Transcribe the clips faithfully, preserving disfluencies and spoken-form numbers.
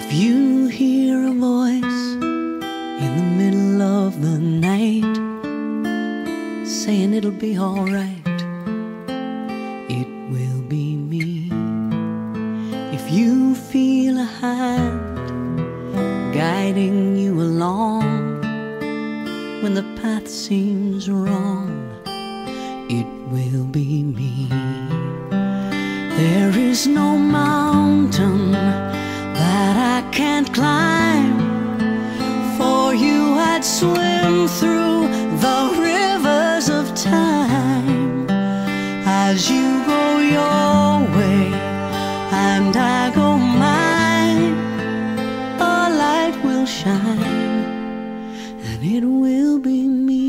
If you hear a voice in the middle of the night saying it'll be alright, it will be me. If you feel a hand guiding you along when the path seems wrong, it will be me. There is no mountain that I can't climb. For you I'd swim through the rivers of time. As you go your way and I go mine, a light will shine and it will be me.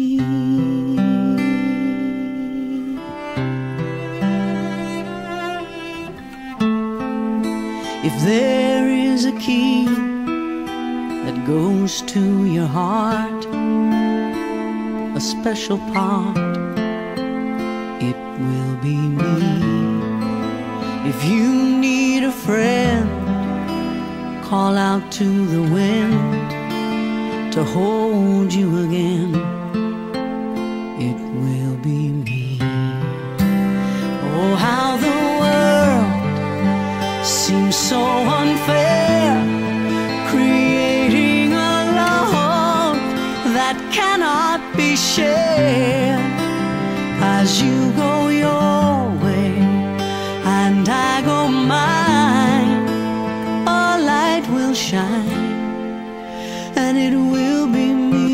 If there is a key that goes to your heart, a special part, it will be me. If you need a friend, call out to the wind to hold you again, it will be me. Oh, how the world seems so unfair, creating a love that cannot be shared. As you go your way and I go mine, a light will shine and it will be me.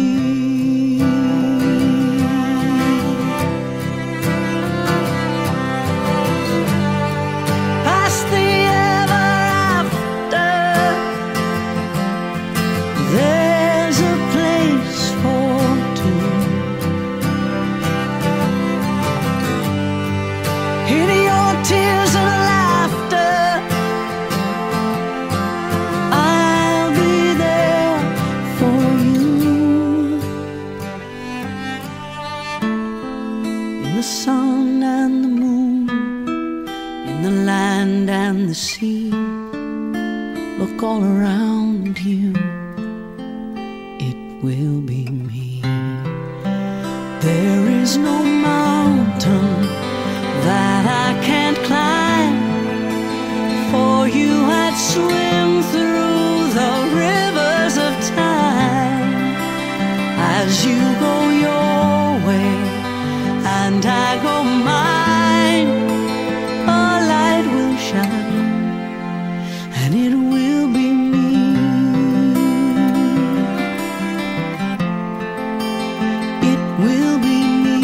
Past the ever after, there's a place for two. In your tears and laughter, I'll be there for you. In the sun and the moon, in the land and the sea, look all around you, it will be me. There is no mountain that I can't climb. For you I'd swim through the rivers of time. As you go your way and I go mine, a light will shine and it will be me. It will be me.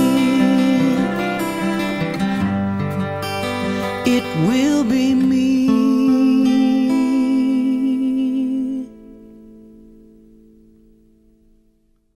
It will be me.